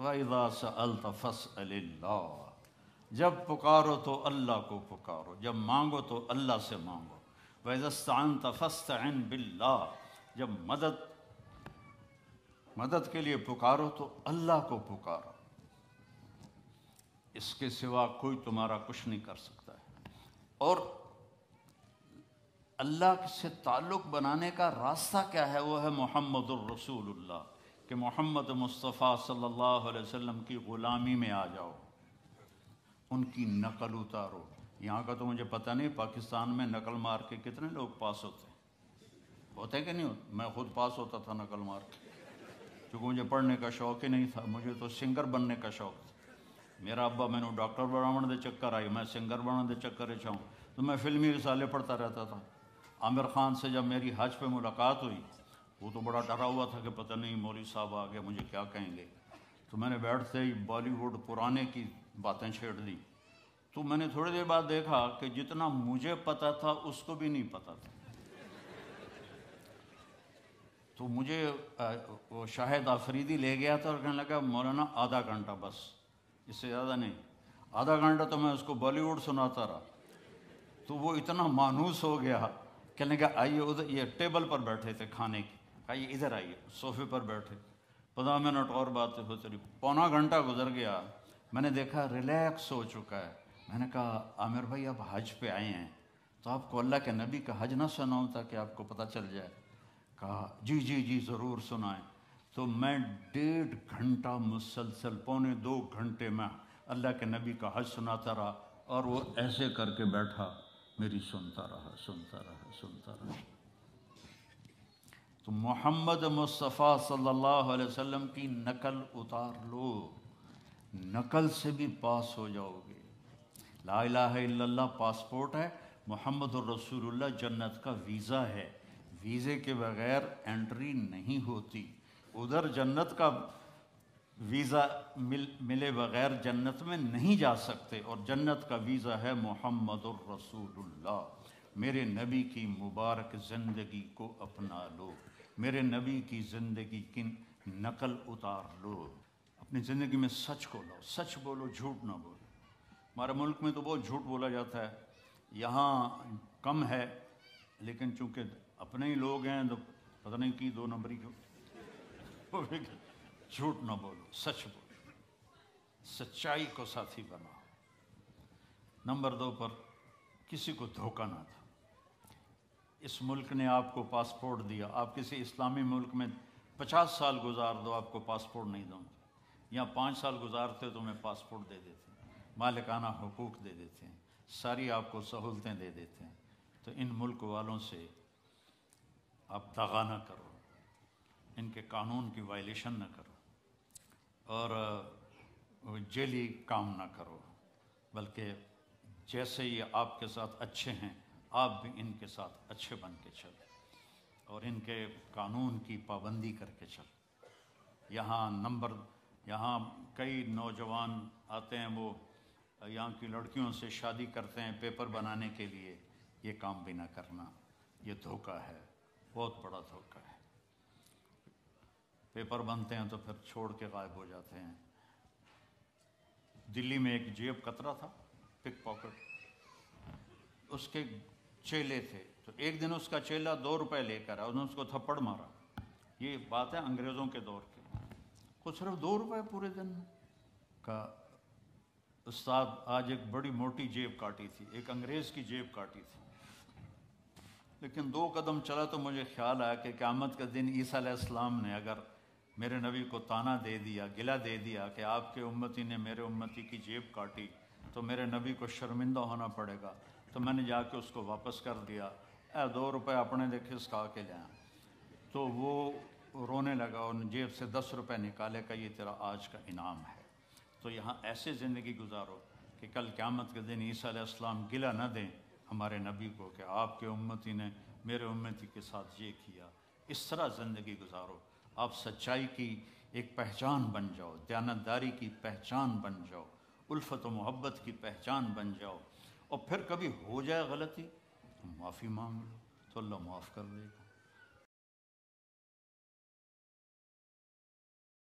وَإِذَا سَأَلْتَ فَاسْأَلِ اللَّهَ، جب پکارو تو اللہ کو پکارو، جب مانگو تو اللہ سے مانگو۔ وَإِذَا اسْتَعَنْتَ فَاسْتَعِنْ بِاللَّهِ، جب مدد کے لیے پکارو تو اللہ کو پکارو، اس کے سوا کوئی تمہارا کچھ نہیں کر سکتا ہے۔ اور اللہ سے تعلق بنانے کا راستہ کیا ہے؟ وہ ہے محمد الرسول اللہ، کہ محمد مصطفیٰ صلی اللہ علیہ وسلم کی غلامی میں آ جاؤ، ان کی نقل اتارو۔ یہاں کا تو مجھے پتہ نہیں پاکستان میں نقل مار کے کتنے لوگ پاس ہوتے ہیں کہ نہیں ہوتے؟ میں خود پاس ہوتا تھا نقل مار کے، کیونکہ مجھے پڑھنے کا شوق ہی نہیں تھا، مجھے تو سنگر بننے کا شوق تھا۔ میرا ابا میں نے ڈاکٹر بناون دے چکر آئی، میں سنگر بناون دے چکر چاہوں تو میں فلمی رسالے پڑھتا رہتا تھا۔ عامر خان سے جب میری حج پہ ملاقات ہوئی، وہ تو بڑا ڈرا ہوا تھا کہ پتہ نہیں مولوی صاحب آ گئے مجھے کیا کہیں گے، تو میں نے بیٹھتے ہی بالی ووڈ پرانے کی باتیں چھیڑ دی۔ تو میں نے تھوڑی دیر بعد دیکھا کہ جتنا مجھے پتا تھا اس کو بھی نہیں پتا تھا۔ تو مجھے وہ شاہد آفریدی لے گیا تھا اور کہنے لگا مولانا آدھا گھنٹہ بس، اس سے زیادہ نہیں۔ آدھا گھنٹہ تو میں اس کو بالی ووڈ سناتا رہا، تو وہ اتنا مانوس ہو گیا، کہنے لگا آئیے ادھر، یہ ٹیبل پر بیٹھے تھے کھانے کی، آئیے ادھر آئیے، صوفے پر بیٹھے، 15 منٹ اور باتیں ہوتی رہی، پونا گھنٹہ گزر گیا، میں نے دیکھا ریلیکس ہو چکا ہے۔ میں نے کہا عامر بھائی آپ حج پہ آئے ہیں تو آپ کو اللہ کے نبی کا حج نہ سناؤں تاکہ آپ کو پتہ چل جائے؟ کہا جی جی جی ضرور سنائیں۔ تو میں 1.5 گھنٹہ مسلسل، 1.25 گھنٹے میں اللہ کے نبی کا حج سناتا رہا، اور وہ ایسے کر کے بیٹھا، میری سنتا رہا سنتا رہا سنتا رہا۔ تو محمد مصطفیٰ صلی اللہ علیہ وسلم کی نقل اتار لو، نقل سے بھی پاس ہو جاؤ گے۔ لا الہ الا اللہ پاسپورٹ ہے، محمد الرسول اللہ جنت کا ویزا ہے، ویزے کے بغیر انٹری نہیں ہوتی۔ ادھر جنت کا ویزا ملے بغیر جنت میں نہیں جا سکتے، اور جنت کا ویزا ہے محمد الرسول اللہ۔ میرے نبی کی مبارک زندگی کو اپنا لو، میرے نبی کی زندگی کی نقل اتار لو، اپنی زندگی میں سچ کو لاؤ، سچ بولو، جھوٹ نہ بولو۔ ہمارے ملک میں تو بہت جھوٹ بولا جاتا ہے، یہاں کم ہے، لیکن چونکہ اپنے ہی لوگ ہیں تو پتہ نہیں کی 2 نمبری کیوں۔ جھوٹ نہ بولو، سچ بولو، سچائی کو ساتھی بناؤ۔ نمبر 2 پر کسی کو دھوکہ نہ دو۔ اس ملک نے آپ کو پاسپورٹ دیا، آپ کسی اسلامی ملک میں 50 سال گزار دو، آپ کو پاسپورٹ نہیں دوں گے۔ یہاں 5 سال گزارتے تو میں پاسپورٹ دے دیتے ہیں، مالکانہ حقوق دے دیتے ہیں، ساری آپ کو سہولتیں دے دیتے ہیں۔ تو ان ملک والوں سے آپ دغا نہ کرو، ان کے قانون کی وائلیشن نہ کرو، اور جیلی کام نہ کرو، بلکہ جیسے یہ آپ کے ساتھ اچھے ہیں آپ بھی ان کے ساتھ اچھے بن کے چلو، اور ان کے قانون کی پابندی کر کے چلو۔ یہاں کئی نوجوان آتے ہیں، وہ یہاں کی لڑکیوں سے شادی کرتے ہیں پیپر بنانے کے لیے، یہ کام بھی نہ کرنا، یہ دھوکہ ہے، بہت بڑا دھوکہ ہے۔ پیپر بنتے ہیں تو پھر چھوڑ کے غائب ہو جاتے ہیں۔ دلی میں ایک جیب کترا تھا، پک پاکٹ، اس کے چیلے تھے، تو ایک دن اس کا چیلا 2 روپے لے کر آیا، انہوں نے اس کو تھپڑ مارا۔ یہ بات ہے انگریزوں کے دور کی، کو صرف 2 روپے پورے دن میں۔ کہا استاد آج ایک بڑی موٹی جیب کاٹی تھی، ایک انگریز کی جیب کاٹی تھی، لیکن 2 قدم چلا تو مجھے خیال آیا کہ قیامت کے دن عیسیٰ علیہ السلام نے اگر میرے نبی کو طعنہ دے دیا، گلہ دے دیا کہ آپ کے امتی نے میرے امتی کی جیب کاٹی، تو میرے نبی کو شرمندہ ہونا پڑے گا۔ تو میں نے جا کے اس کو واپس کر دیا، 2 روپے اپنے لے کھسکا کے لے آیا۔ تو وہ رونے لگا، اور جیب سے 10 روپے نکالے، کہ یہ تیرا آج کا انعام ہے۔ تو یہاں ایسے زندگی گزارو کہ کل قیامت کے دن عیسیٰ علیہ السلام گلہ نہ دیں ہمارے نبی کو کہ آپ کے امتی نے میرے امتی کے ساتھ یہ کیا۔ اس طرح زندگی گزارو، آپ سچائی کی ایک پہچان بن جاؤ، دیانتداری کی پہچان بن جاؤ، الفت و محبت کی پہچان بن جاؤ، اور پھر کبھی ہو جائے غلطی تو معافی مانگ لو تو اللہ معاف کر دے گا۔